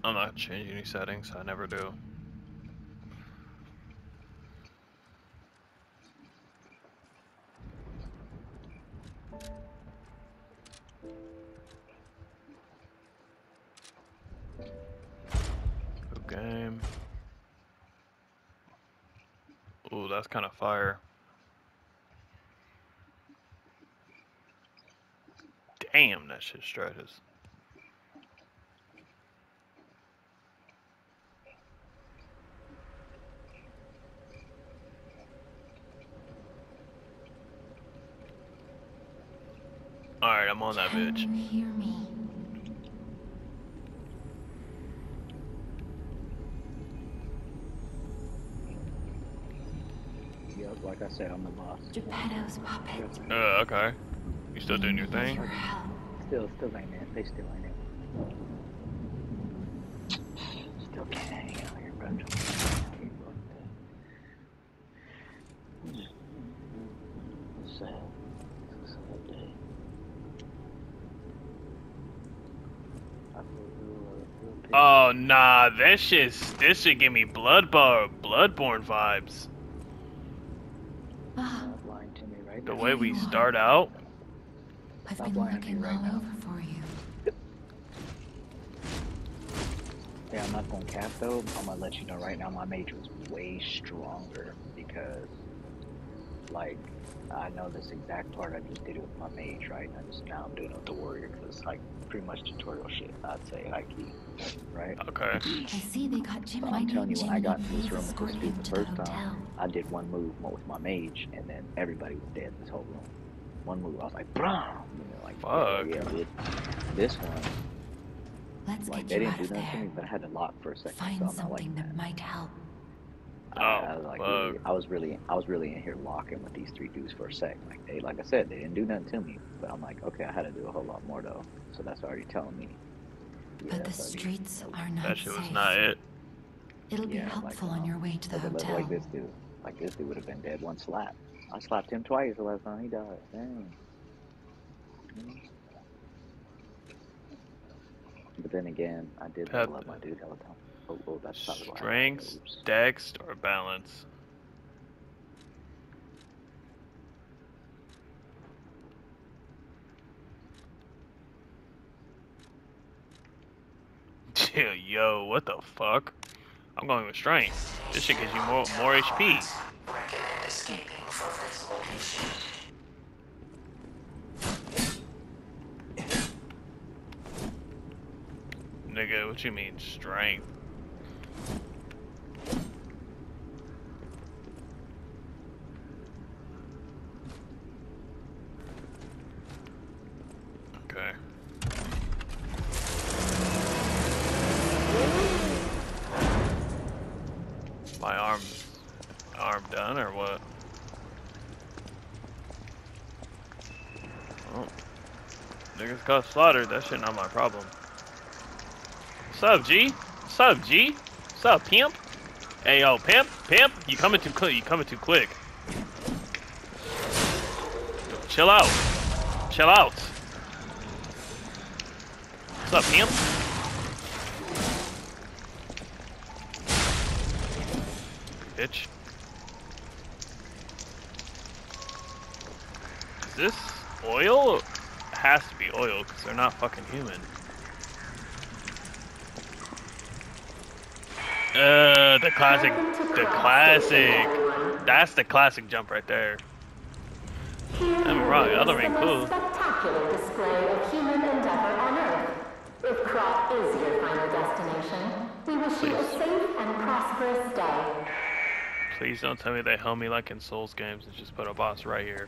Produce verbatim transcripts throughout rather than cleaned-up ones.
I'm not changing any settings. I never do. Good game. Ooh, that's kind of fire. Damn, that shit stretches. Alright, I'm on that bitch. Can you hear me? Yep, like I said, I'm the boss. Geppetto's puppet. Uh, okay. You still doing your thing? Your help. Still, still ain't it. They still ain't it. Still can't hang out here, bro. It's sad. It's a sad day. I feel real, real pissed. Oh nah, that shit's this should give me Bloodborne Bloodborne vibes. Ah, Stop lying to me right The now. way we start out. I've Stop been lying to me looking right all now. over for you. Yeah, I'm not gonna cap though. I'm gonna let you know right now my mage was way stronger because, like, I know this exact part. I just did it with my mage, right? I just now I'm doing it with the warrior because it's like pretty much tutorial shit. I'd say high key, right? Okay. I see they got Jim. But I'm telling you, when I got into this Jiminy room with escort this him dude the to the first hotel. time, I did one move with my mage, and then everybody was dead in this whole room. One move, I was like, "Brum!" You know, like, Fuck. yeah, yeah, dude. This one, Let's like, get they you didn't out do of nothing to there. me, but I had to lock for a second, Find so I'm not something like that that. might help. I, Oh, I was like, fuck. really, I was really, I was really in here locking with these three dudes for a sec. Like they, like I said, they didn't do nothing to me, but I'm like, okay, I had to do a whole lot more though. So that's already telling me. Yeah, But the that's already- streets are not That shit safe. was not it. It'll be Yeah, helpful like, on um, your way to the like, like, hotel. like this dude, like this dude would have been dead one slap. I slapped him twice the last time he died. Dang. Mhm. But then again, I did Pep, level up my dude all the time. Oh, oh, that's probably why I died. strength, Oops. dex, or balance. Yo, what the fuck? I'm going with strength. This shit gives you more more H P. Nigga, what you mean strength? Okay. My arm, arm done or what? Oh, niggas got slaughtered. That shit not my problem. What's up, G? What's up, G? What's up, pimp? Hey, yo, pimp, pimp, you coming too quick? You coming too quick? Chill out. Chill out. What's up, pimp? Bitch. Is this oil? It has to be oil because they're not fucking human. Uh, the classic, the classic. That's the classic jump right there. Don't get me wrong, the other ain't cool. Spectacular display of human endeavor on Earth. If Krot is your final destination, we wish you a safe and prosperous day. Please don't tell me they held me like in Souls games and just put a boss right here.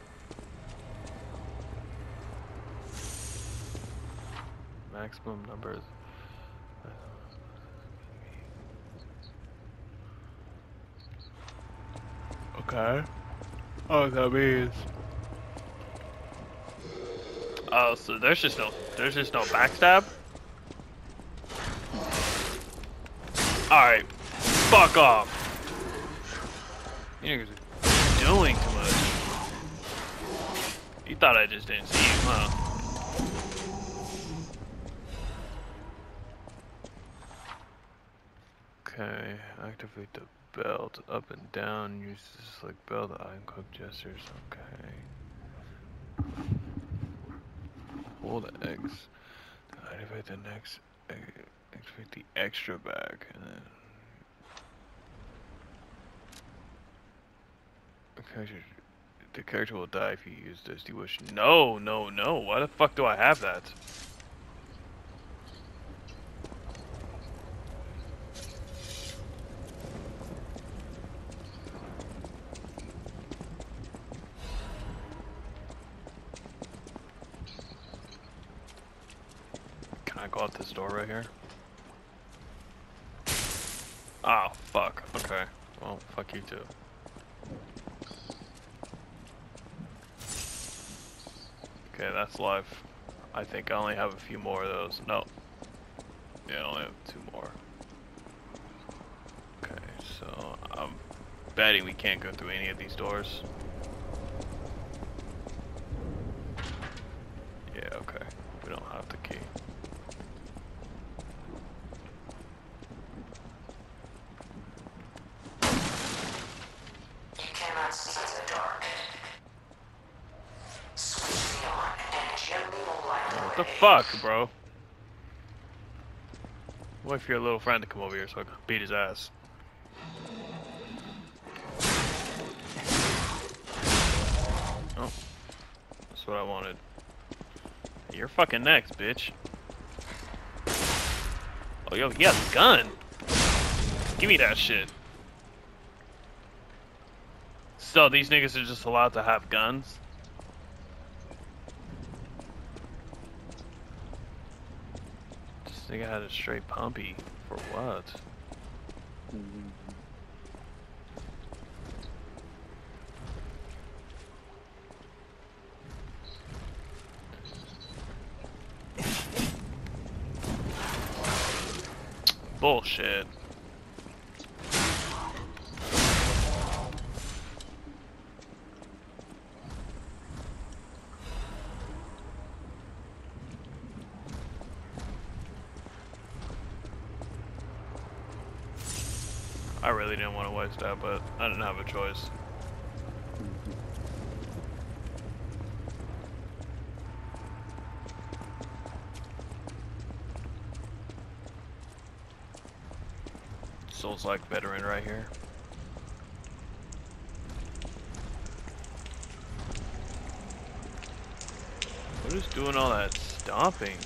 Maximum numbers. Okay. Oh, that means. Oh, so there's just no, there's just no backstab. All right, fuck off. You niggas are doing too much. You thought I just didn't see you, huh? Okay, activate the belt up and down. Use this like belt eye quick gestures. Okay. Hold X. Activate the next. Activate the extra bag, and then. Okay, the character will die if you use this. Do you wish? No, no, no. Why the fuck do I have that? Can I go out this door right here? Oh, fuck. Okay. Well, fuck you too. Okay, that's life. I think I only have a few more of those. No. Yeah, I only have two more. Okay, so I'm betting we can't go through any of these doors. Yeah, okay. We don't have the key. You cannot see in the dark. Switch me on and gently will light the way. What the fuck, bro? Wait for your little friend to come over here so I can beat his ass. Oh. That's what I wanted. You're fucking next, bitch. Oh, yo, he has a gun. Give me that shit. So, these niggas are just allowed to have guns? This nigga had a straight pumpy. For what? Mm-hmm. Bullshit. I really didn't want to waste that, but I didn't have a choice. Souls like veteran right here. What is doing all that stomping?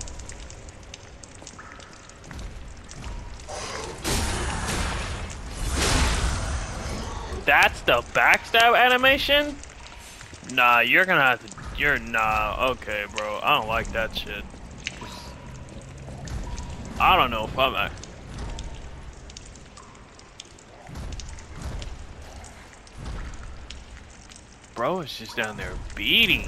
That's the backstab animation? Nah, you're gonna have to. You're nah. Okay, bro. I don't like that shit. I don't know if I'm. At, bro is just down there beating.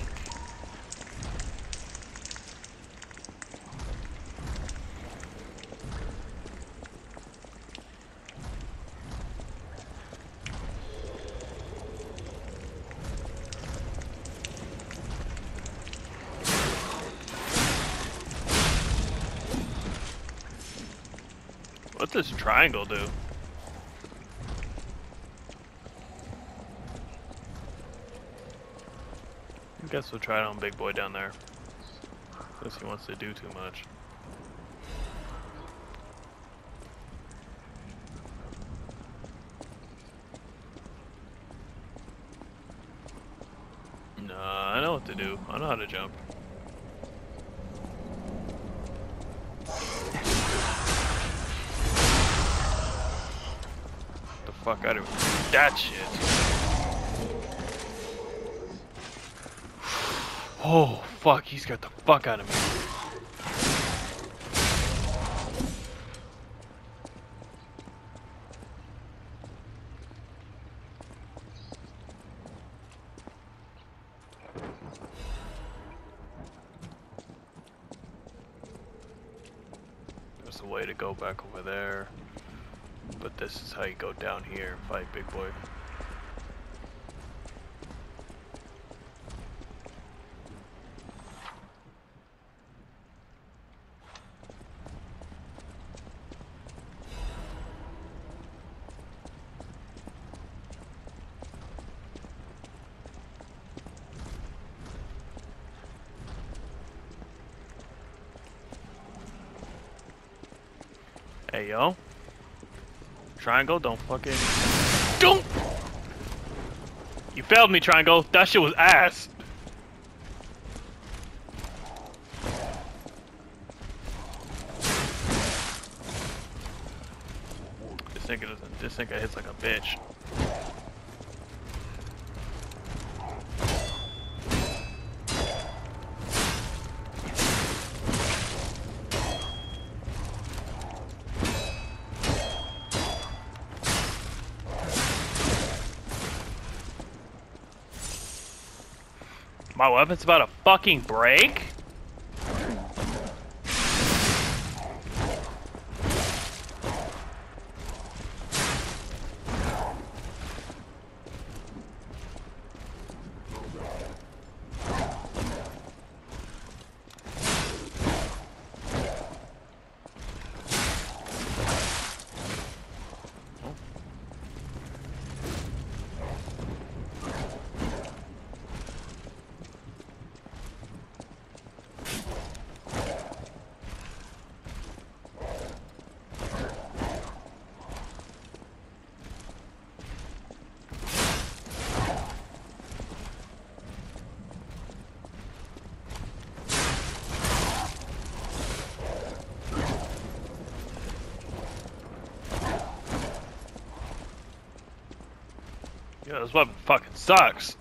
What does triangle do? I guess we'll try it on big boy down there. Unless he wants to do too much. Nah, I know what to do. I know how to jump. The fuck out of that shit. Oh, fuck, he scared the fuck out of me. There's a way to go back over there. But this is how you go down here and fight big boy. Hey, yo. Triangle, don't fucking... Don't! You failed me, Triangle. That shit was ass. This nigga doesn't... This nigga hits like a bitch. My weapon's about to fucking break? Yo, this weapon fucking sucks.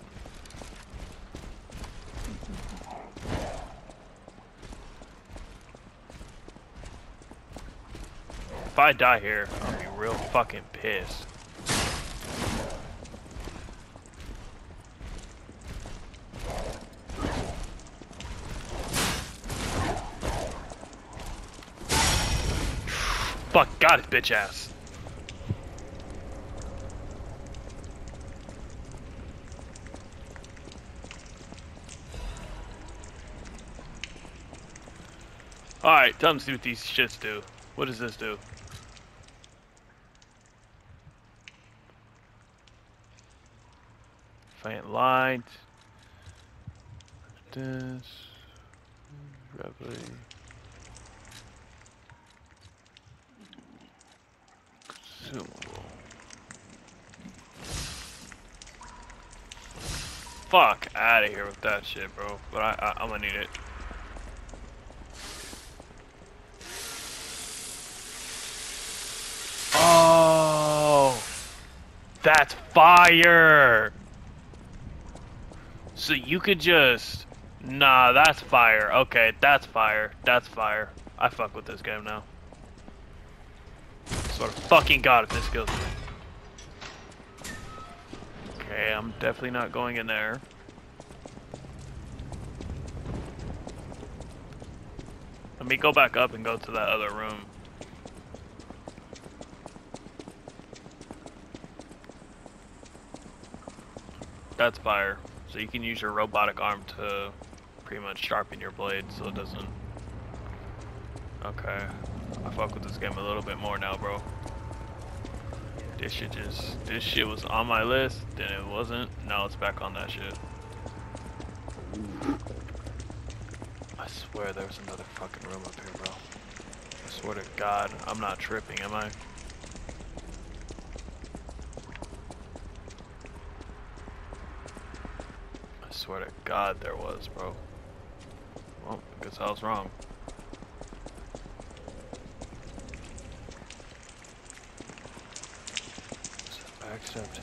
If I die here, I'll be real fucking pissed. Fuck, got his bitch ass. Alright, time to see what these shits do. What does this do? Faint light. This. Reveille. Consumable. Fuck out of here with that shit, bro. But I, I, I'm gonna need it. Oh, that's fire. So you could just, nah, that's fire. Okay, that's fire. That's fire. I fuck with this game now. Sort of fucking god if this kills me. Okay, I'm definitely not going in there. Let me go back up and go to that other room. That's fire. So you can use your robotic arm to pretty much sharpen your blade so it doesn't... Okay. I fuck with this game a little bit more now, bro. This shit just... This shit was on my list, then it wasn't. Now it's back on that shit. I swear there's another fucking room up here, bro. I swear to God, I'm not tripping, am I? I swear to God there was, bro. Well, I guess I was wrong. Accept.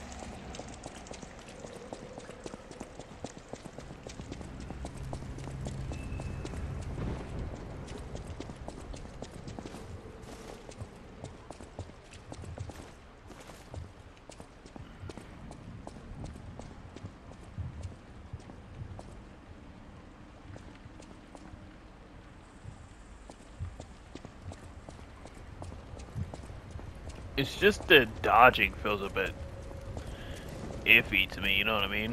It's just the dodging feels a bit iffy to me, you know what I mean?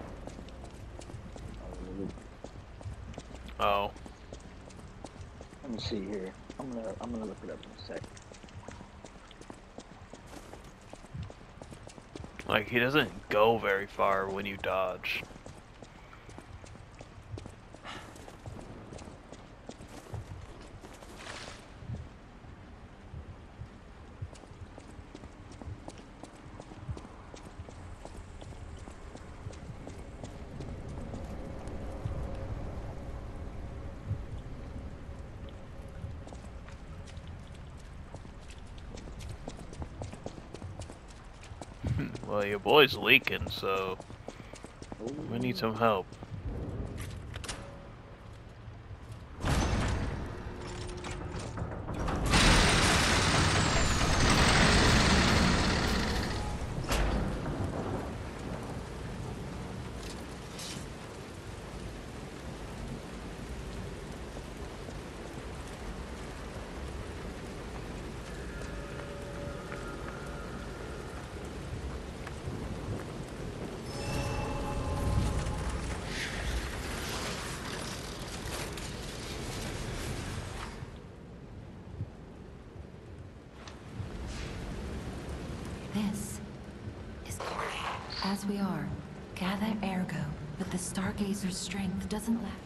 Oh. Let me see here. I'm gonna I'm gonna look it up in a sec. Like, he doesn't go very far when you dodge. Well, your boy's leaking, so we need some help. This is as we are. Gather ergo, but the Stargazer's strength doesn't lack.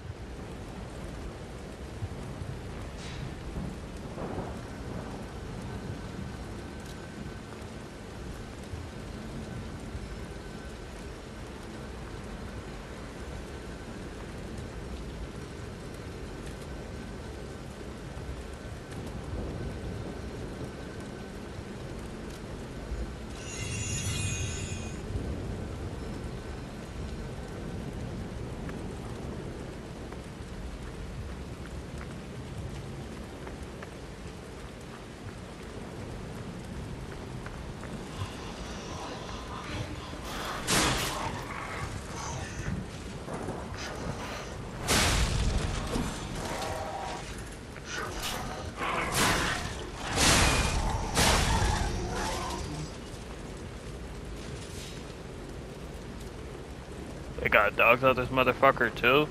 They got dogs out this motherfucker too.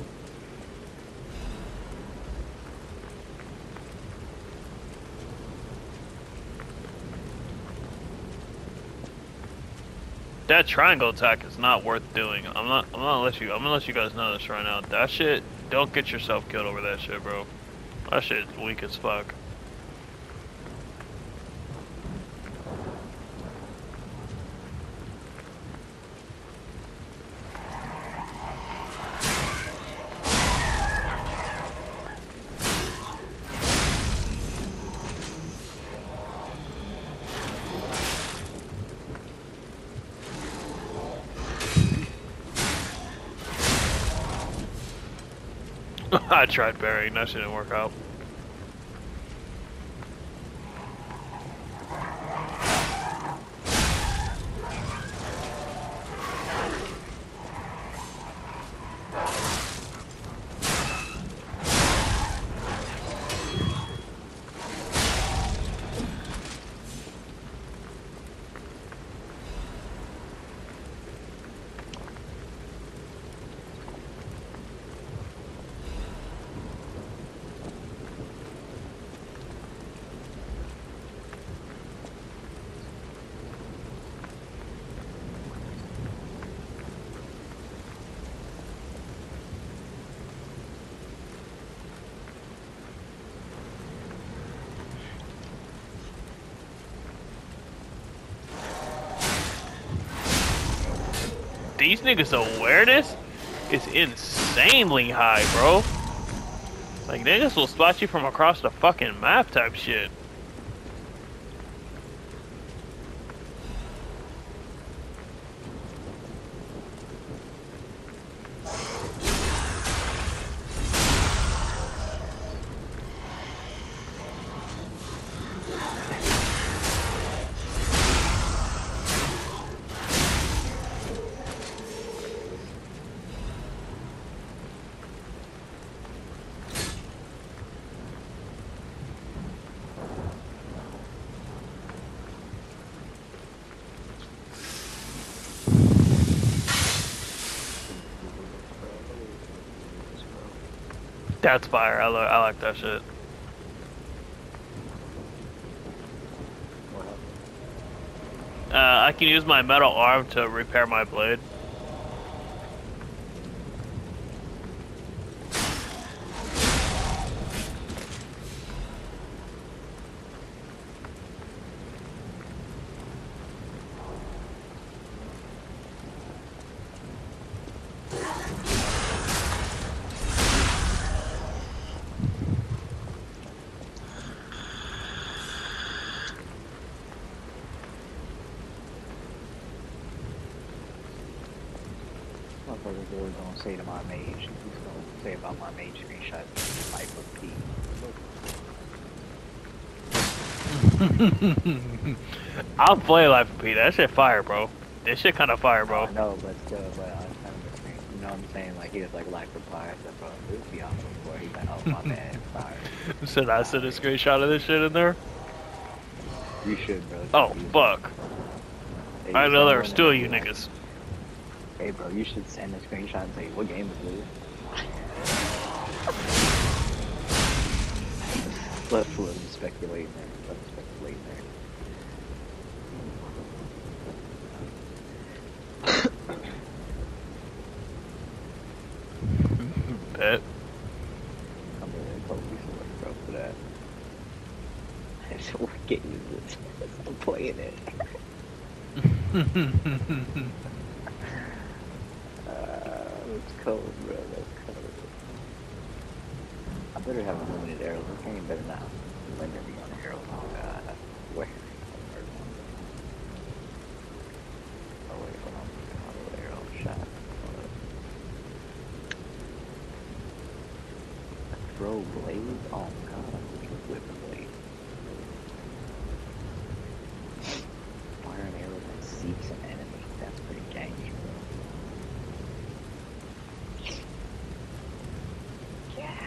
That triangle attack is not worth doing. I'm not. I'm gonna let you. I'm gonna let you guys know this right now. That shit. Don't get yourself killed over that shit, bro. That shit's weak as fuck. I tried burying, that shit didn't work out. These niggas' awareness is insanely high, bro. Like, niggas will spot you from across the fucking map type shit. That's fire. I, lo I like that shit. Uh, I can use my metal arm to repair my blade. Motherfuckers really gonna say to my mage. He's gonna say about my mage screenshot life of P. I'll play Life of P. That shit fire, bro. This shit kind of fire, bro. No, but still, but I was kind of listening. You know what I'm saying? Like he was like life of fire. I said, bro, this would be awesome before he's like, oh my bad, fire. Should I send a screenshot of this shit in there? You should, bro. Oh, fuck. Hey, I you know there send are still one you and be like, niggas. Hey, bro, you should send a screenshot and say, what game is this? Let's let him speculate there. Let him speculate there. Bet. I'm really close to work, bro, for that. So what game is this? I'm playing it. uh, it's cold, bro. That's cold. I better have unlimited arrows. This game better not limit me on arrows. Oh god. Where? Oh wait, hold on. Auto arrow shot. Throw blade? Oh god, I'm just whipping blade. Fire an arrow that seeks an enemy. That's pretty dangerous. Yeah.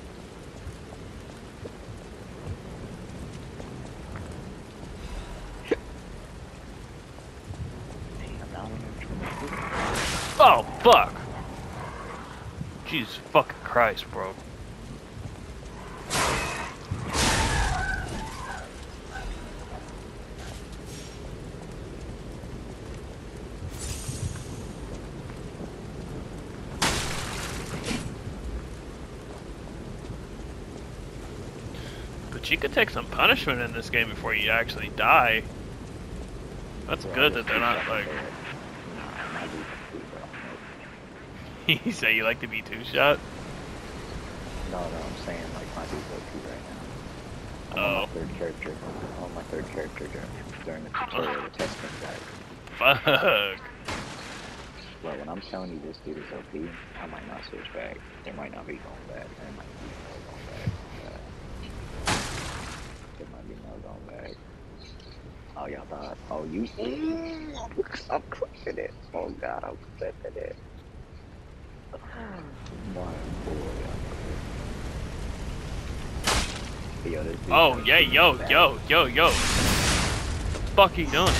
Damn, now I'm gonna Oh, fuck. Jesus fucking Christ, bro. But you could take some punishment in this game before you actually die. That's good that they're not like... You say you like to be two-shot? No, no, I'm saying like my dude's O P right now. I'm Oh. on my third character. I'm on my third character during, during the tutorial, the testing guide. Fuck. Well, when I'm telling you this dude is O P, I might not switch back. It might not be going back. There might be no going back. Uh, there might be no going back. Oh, y'all thought? Oh, you? Mm, I'm clipping it. Oh God, I'm clipping it. My boy. Yo, this dude Oh, is yeah, yo, back. yo, yo, yo. Fuck he doing?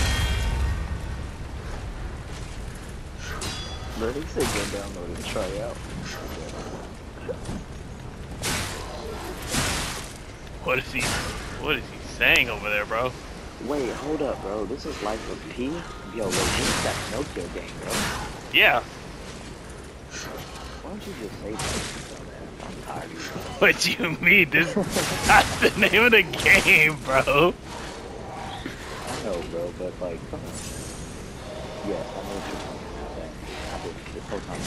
Bro, he said go download it and try it out. What is he, what is he saying over there, bro? Wait, hold up, bro. This is Life of P? Yo, wait, this is that Pinocchio game, bro. Yeah. Why don't you just say that? I'm tired of you. What you mean? This, that's the name of the game, bro. I know, bro, but like, come on. Yes, I know what you're saying. I've been this whole time.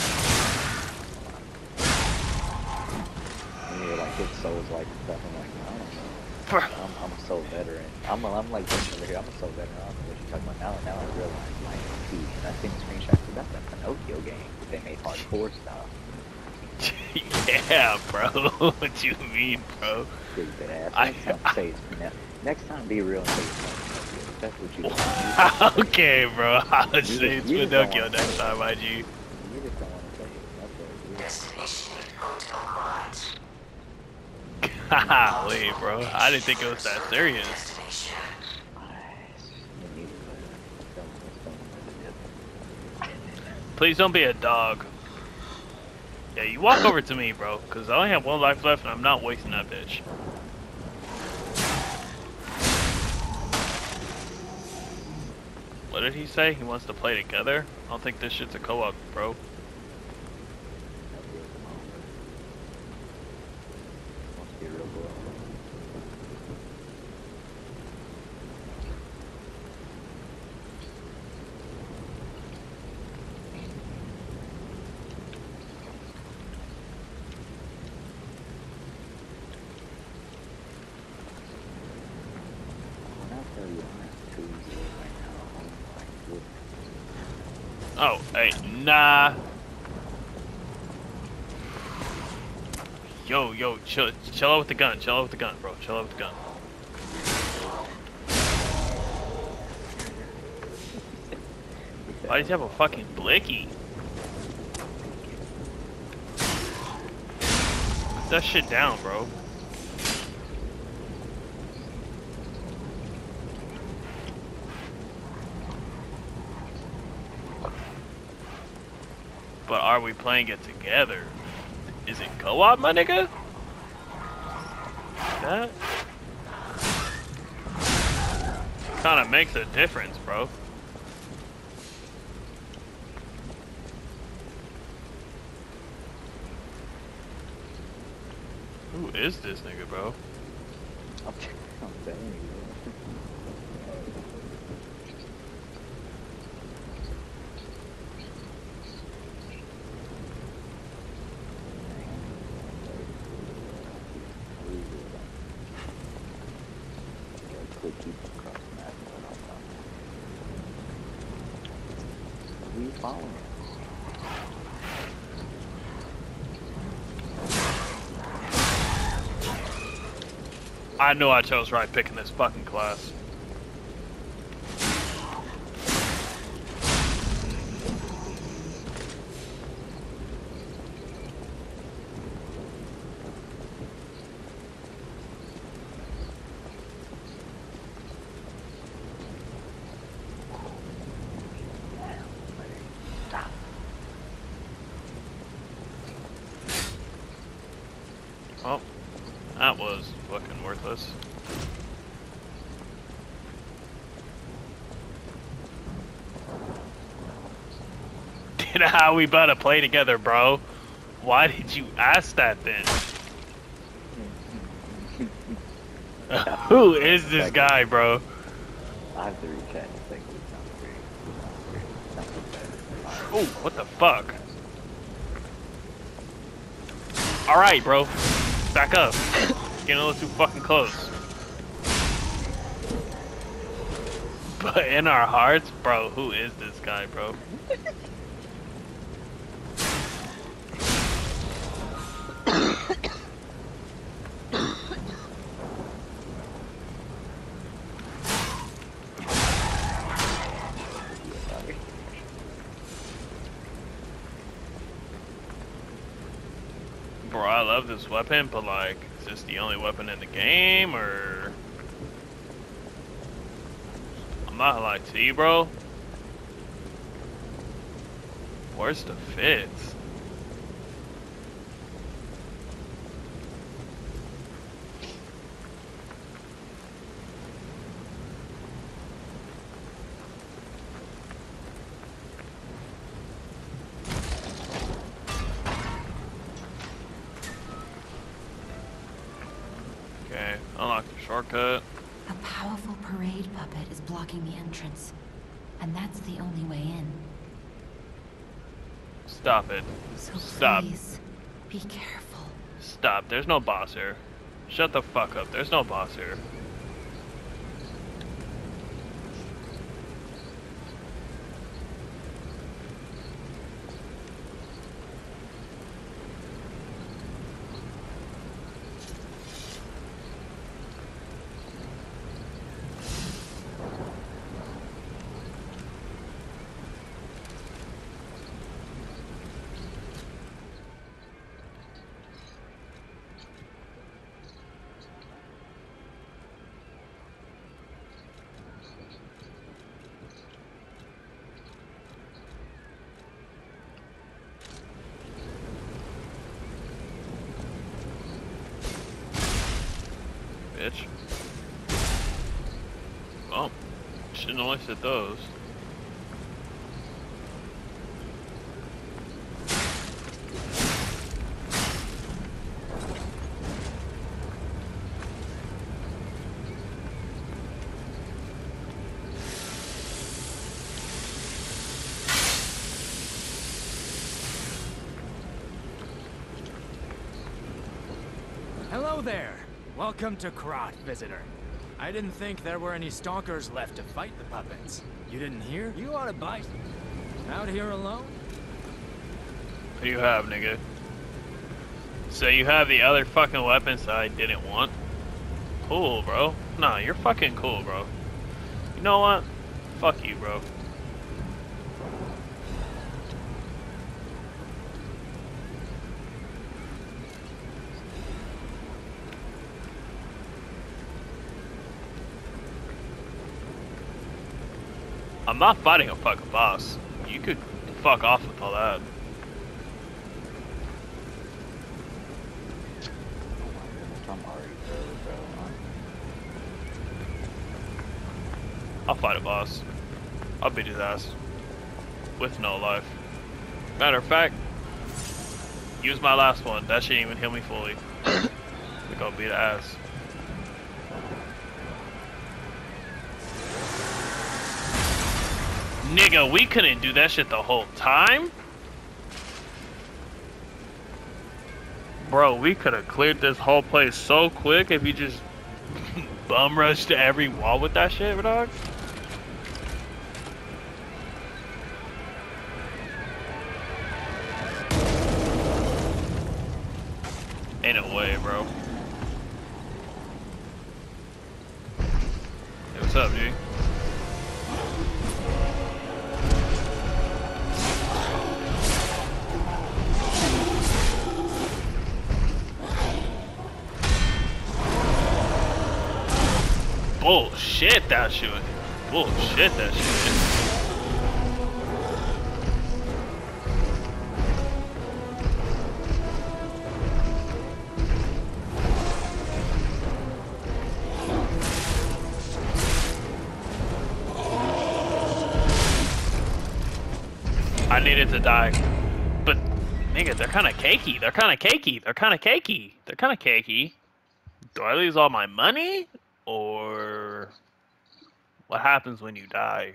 And you're like, his soul's like stuff. I'm like, I don't know. Bro. I'm, I'm a soul veteran. I'm, a, I'm like this over here. I'm a soul veteran. I don't know what you're talking about now. Now I realize, like, P. And I seen the screenshot. So that's a Pinocchio game. But they made hardcore stuff. Yeah, bro. What you mean, bro? Stupid ass. I- Next time, say it's Pinocchio. Next time, be real and say it's Pinocchio. That's what you do. Okay, bro. I'll say just- it's you just don't Pinocchio wanna next say time, it. I G. You just don't want to say it. That's what it is. Destination Hotel Quads. Golly, bro. I didn't think it was that serious. Destination. Please don't be a dog. Yeah, you walk over to me, bro, because I only have one life left and I'm not wasting that bitch. What did he say? He wants to play together? I don't think this shit's a co-op, bro. Must be a real boy. When I tell you I'm at two zero right now, I'm like, what? Oh, hey, nah. Yo, yo, chill, chill out with the gun. Chill out with the gun, bro. Chill out with the gun. Why does he have a fucking blicky? Put that shit down, bro. But are we playing it together? Is it co-op, my nigga? That kind of makes a difference, bro. Who is this nigga, bro? I'm telling you. Following I knew I chose right picking this fucking class. Oh, that was fucking worthless. You know how we about to play together, bro? Why did you ask that then? Who is this guy, bro? I have to recheck. I think it sounds great. Sounds great. Oh, what the fuck? Alright, bro. Back up. Getting a little too fucking close. But in our hearts, bro, who is this guy, bro? Bro, I love this weapon, but like, is this the only weapon in the game, or? I'm not gonna lie to you, bro. Where's the fits? Okay, unlock the shortcut. A powerful parade puppet is blocking the entrance, and that's the only way in. Stop it. So Stop. please, be careful. Stop. There's no boss here. Shut the fuck up. There's no boss here. Bitch. Oh, shouldn't have looked at those. Hello there. Welcome to Krat, visitor. I didn't think there were any stalkers left to fight the puppets. You didn't hear? You ought to bite. Out here alone? What do you have, nigga? So you have the other fucking weapons that I didn't want? Cool, bro. Nah, you're fucking cool, bro. You know what? Fuck you, bro. I'm not fighting a fucking boss. You could fuck off with all that. I'll fight a boss. I'll beat his ass. With no life. Matter of fact, use my last one. That shouldn't even heal me fully. We're gonna beat ass. Nigga, we couldn't do that shit the whole time? Bro, we could have cleared this whole place so quick if you just bum rushed to every wall with that shit, dog. Ain't no way, bro. Hey, what's up, G? Bullshit that shit. Bullshit that shit. I needed to die. But nigga, they're kinda cakey. They're kinda cakey. They're kinda cakey. They're kinda cakey. Do I lose all my money? Or what happens when you die?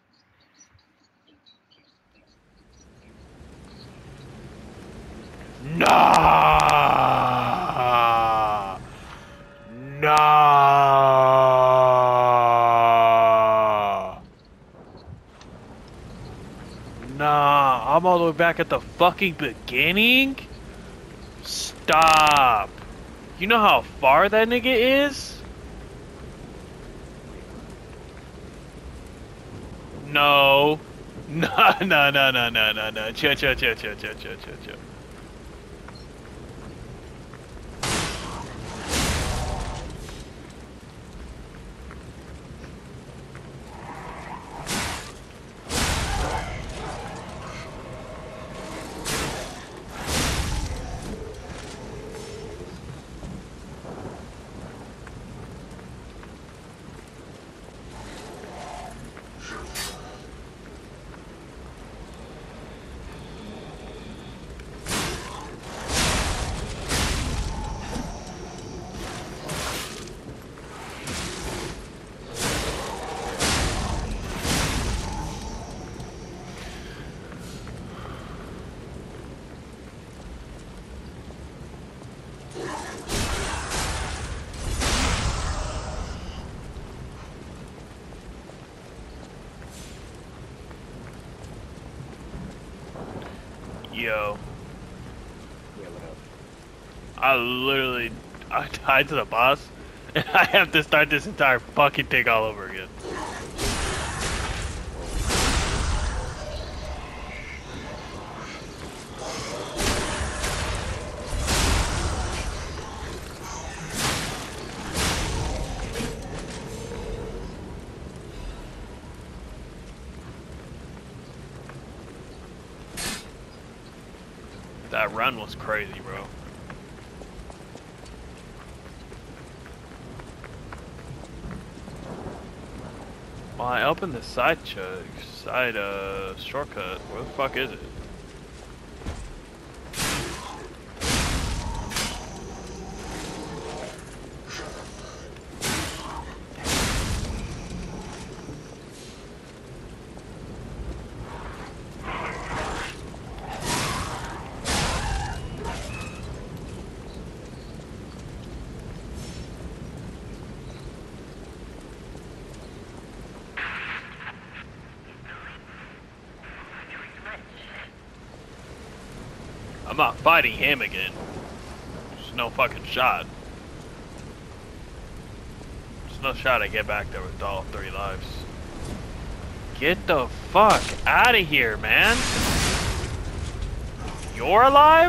Nah, nah, nah. I'm all the way back at the fucking beginning. Stop. You know how far that nigga is? No. No, no, no, no, no, no, no. Chill, chill, chill, chill, chill, chill, chill, chill. Yo. Yeah, what up? I literally, I died to the boss, and I have to start this entire fucking thing all over again. That run was crazy, bro. Well, I opened the side ch side uh shortcut. Where the fuck is it? I'm not fighting him again. no fucking shot. There's no shot I get back there with all three lives. Get the fuck out of here, man. You're alive?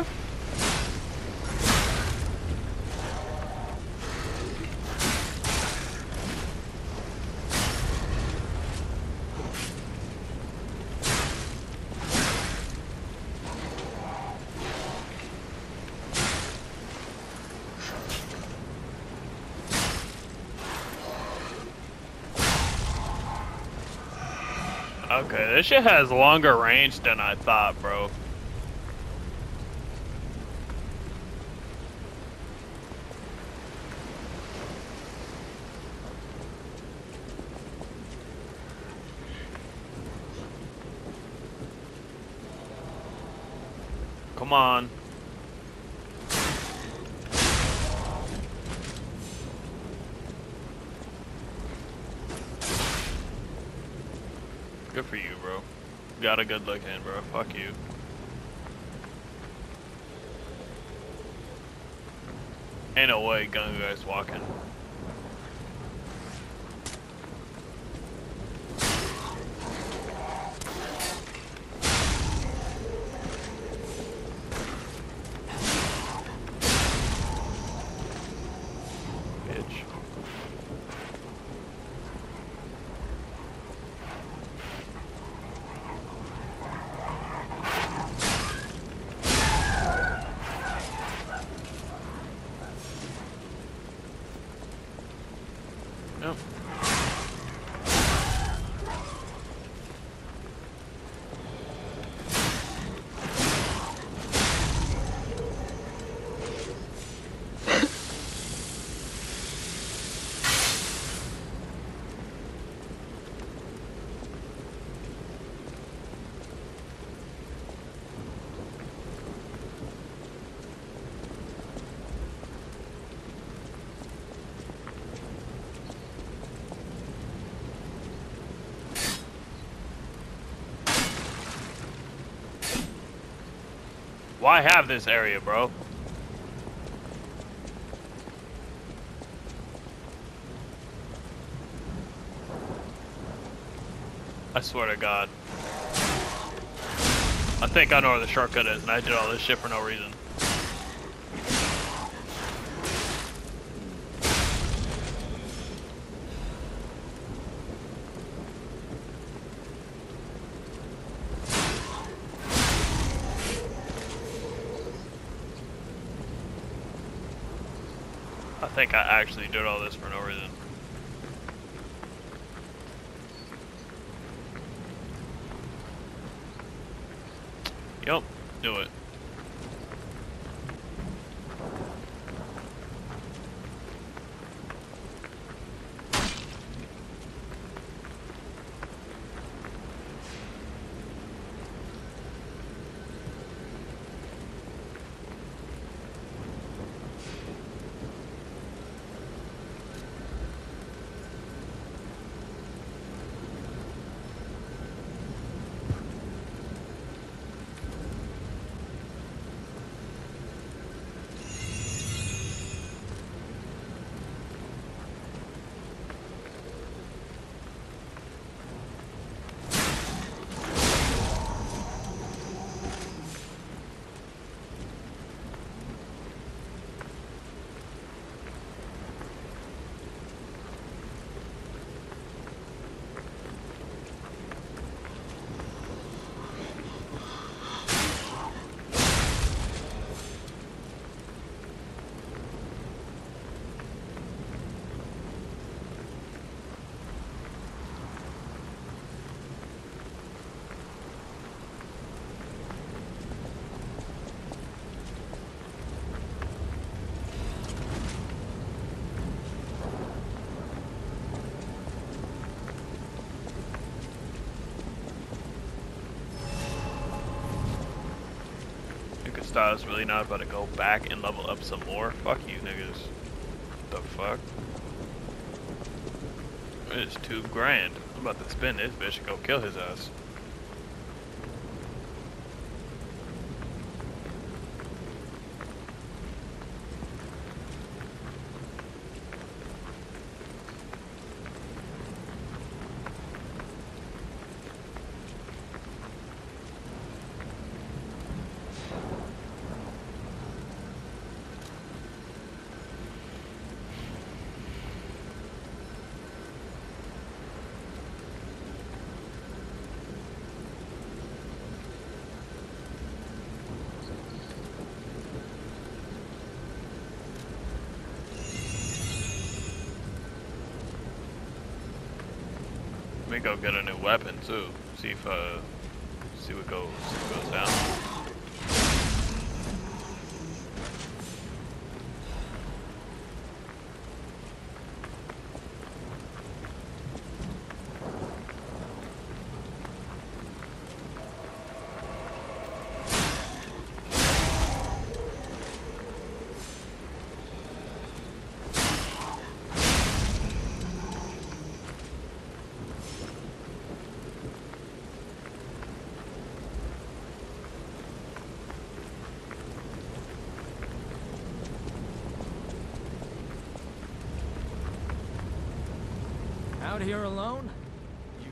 Okay, this shit has longer range than I thought, bro. Come on. Good for you, bro. Got a good look in, bro. Fuck you. Ain't no way Gunga guy's walking. Bitch. Nope. Why have this area, bro? I swear to God. I think I know where the shortcut is, and I did all this shit for no reason. I think I actually did all this for no reason. Yup, do it. I was really not about to go back and level up some more. Fuck you niggas. What the fuck? It is two grand. I'm about to spend this bitch and go kill his ass. me go get a new weapon too. See if uh, see what goes, see what goes down. Out here alone? You...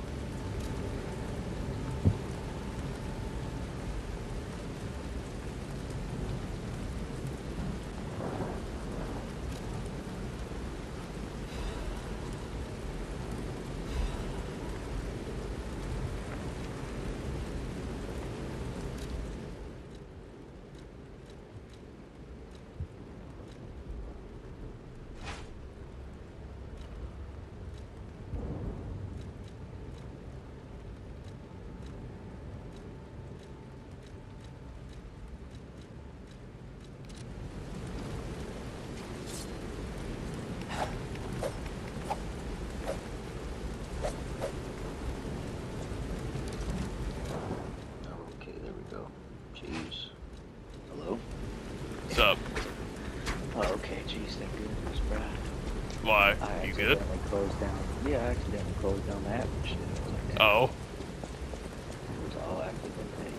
Okay, there we go. Jeez. Hello? What's up? Oh, okay, jeez, thank goodness, bruh. Why? I You good? accidentally closed down. Yeah, I accidentally closed down the app and shit. I was like, damn, Oh. it was all active and things.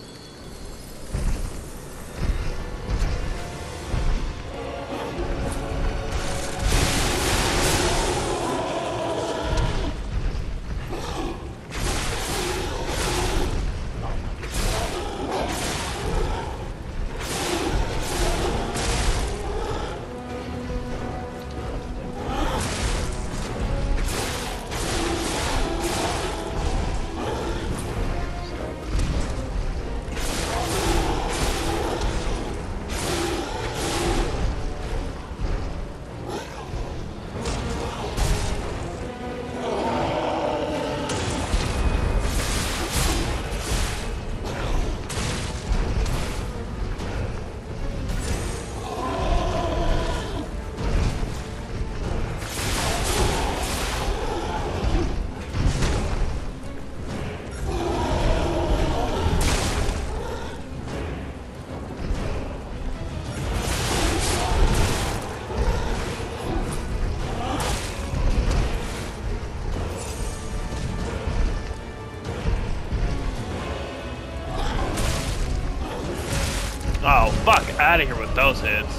Oh, fuck out of here with those hits.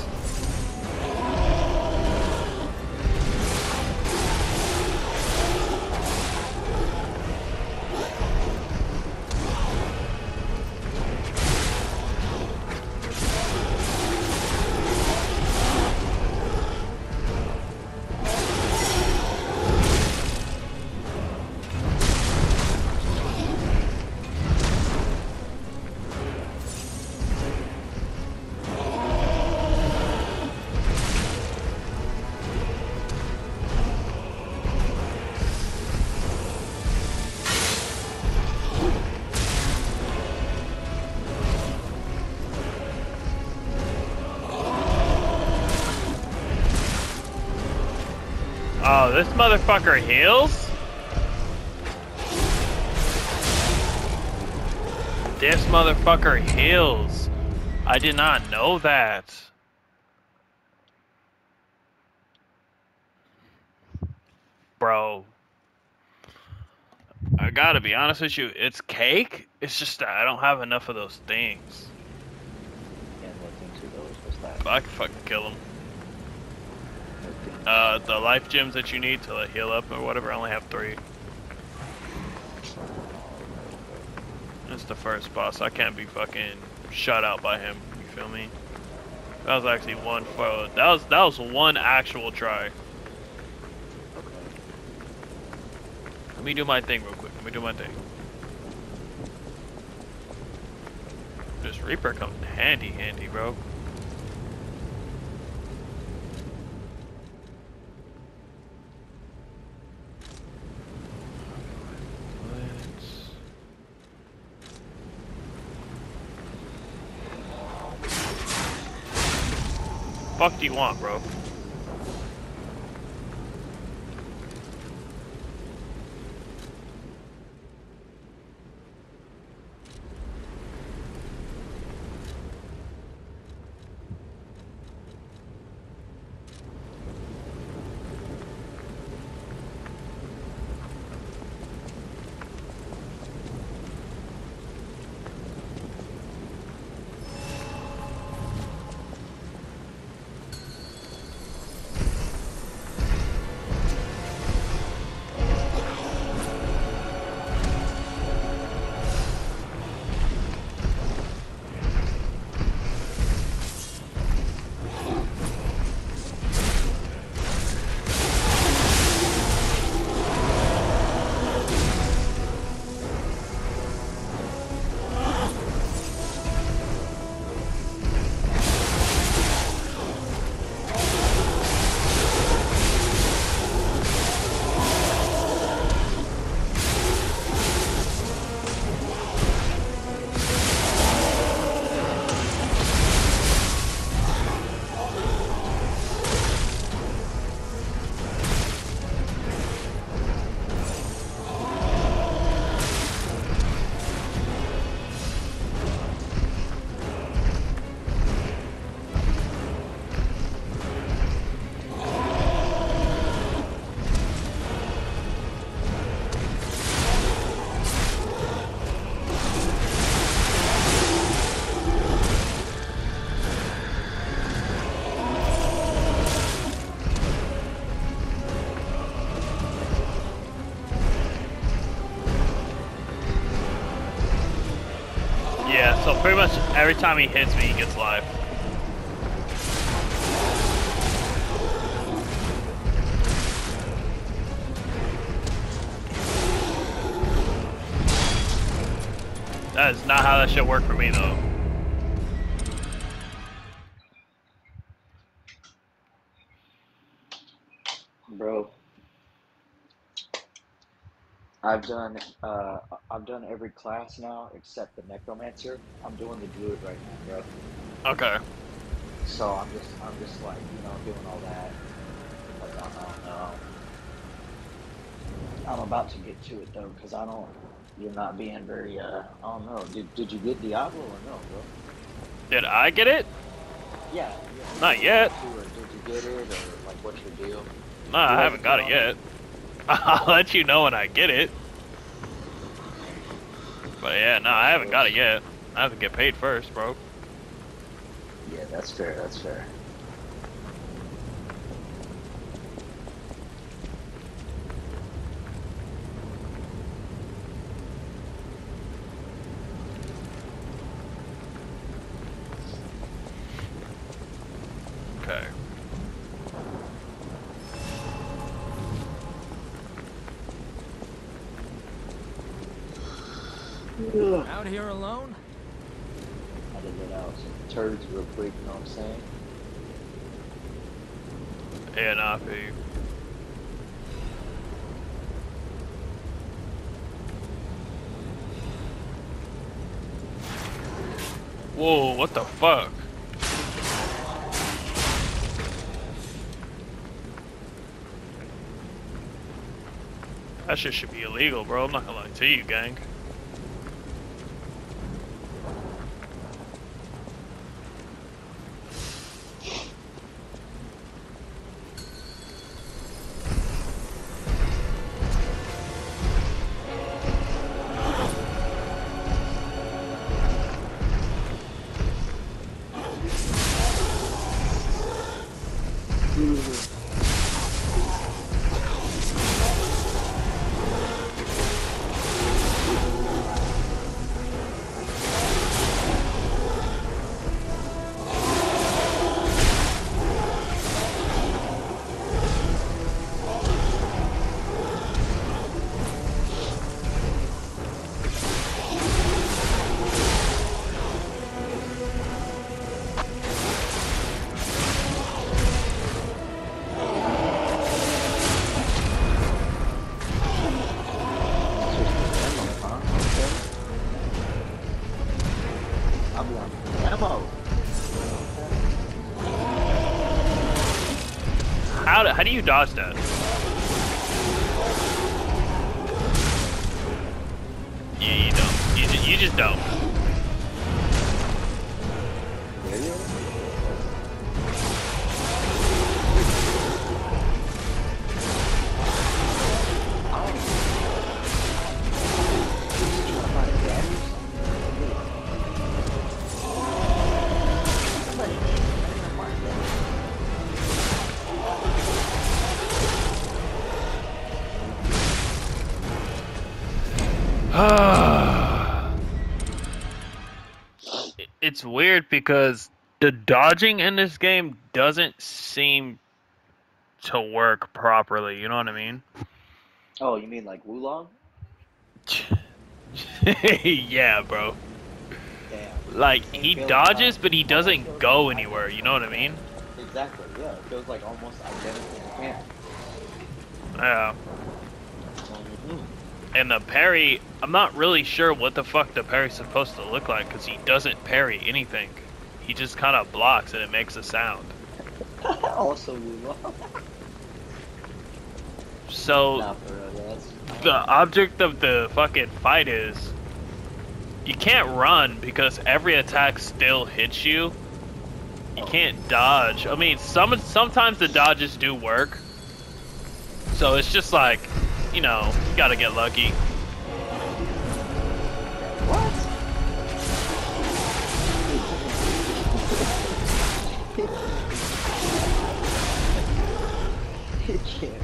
Oh, this motherfucker heals? This motherfucker heals. I did not know that. Bro. I gotta be honest with you, it's cake. It's just that I don't have enough of those things. And what's into those? What's that? But I can fucking kill him. Uh, the life gems that you need to like, heal up or whatever, I only have three. It's the first boss. I can't be fucking shut out by him. You feel me? That was actually one foe. That was that was one actual try. Let me do my thing real quick. Let me do my thing. This Reaper comes in handy, handy, bro. Fuck do you want, bro? Yeah, so pretty much every time he hits me, he gets life. That is not how that shit worked for me, though. Bro, I've done uh I've done every class now except the necromancer. I'm doing the druid right now, bro. Okay. So I'm just I'm just like, you know, doing all that. Like I don't know. I'm about to get to it though, because I don't you're not being very uh I don't know. Did did you get Diablo or no, bro? Did I get it? Yeah, yeah. Not yet. Or did you get it, or like what's your deal? No, I haven't got it yet. I'll let you know when I get it. But yeah, no, I haven't got it yet. I have to get paid first, bro. Yeah, that's fair, that's fair. Okay. Out here alone? I did let out some turds real quick, you know what I'm saying? Yeah, nah, I feel you. Whoa, what the fuck? That shit should be illegal, bro. I'm not gonna lie to you, gang. how, how do you dodge that? You, you don't. You, ju- you just don't. It's weird because the dodging in this game doesn't seem to work properly. You know what I mean? Oh, you mean like Wulong? Yeah, bro. Damn. Like, Same he feeling dodges, about- but he doesn't go anywhere. You know what I mean? Exactly, yeah. It feels like almost identical to Cam. Yeah. Mhm. And the parry, I'm not really sure what the fuck the parry's supposed to look like because he doesn't parry anything. He just kind of blocks and it makes a sound. Also Wulong. So, Nah, for real, that's... the object of the fucking fight is you can't run because every attack still hits you. You can't dodge. I mean, some sometimes the dodges do work. So it's just like, you know, you gotta get lucky. He can't.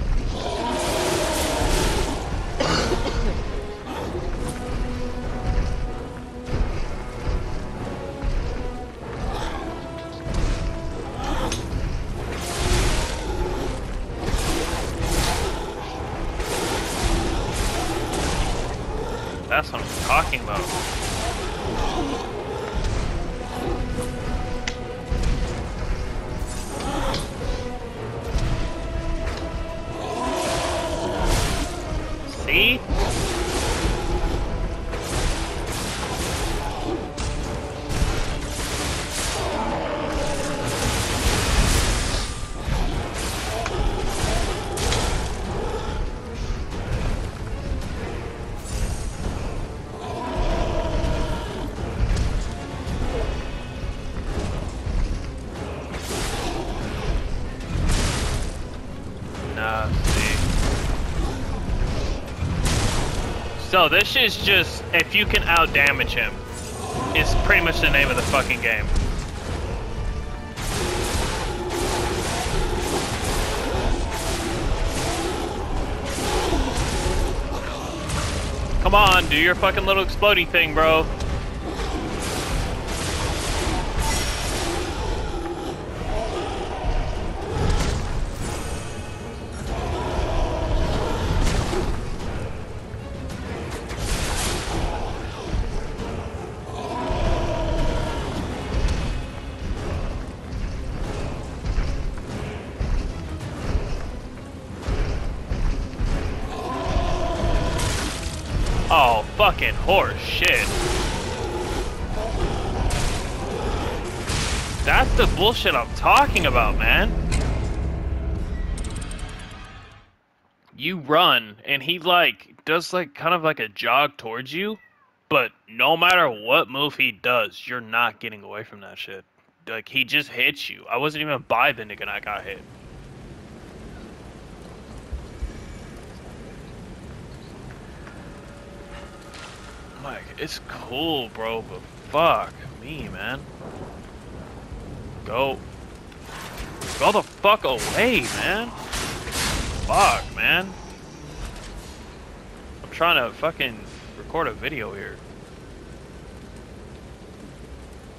That's what I'm talking about. See? Nah, see. So this is just, if you can out damage him, is pretty much the name of the fucking game. Come on, do your fucking little explodey thing, bro. Oh, fucking horse shit. That's the bullshit I'm talking about, man. You run, and he, like, does, like, kind of like a jog towards you, but no matter what move he does, you're not getting away from that shit. Like, he just hits you. I wasn't even by the nigga and I got hit. Like, it's cool, bro, but fuck me, man. Go. Go the fuck away, man. Fuck, man. I'm trying to fucking record a video here.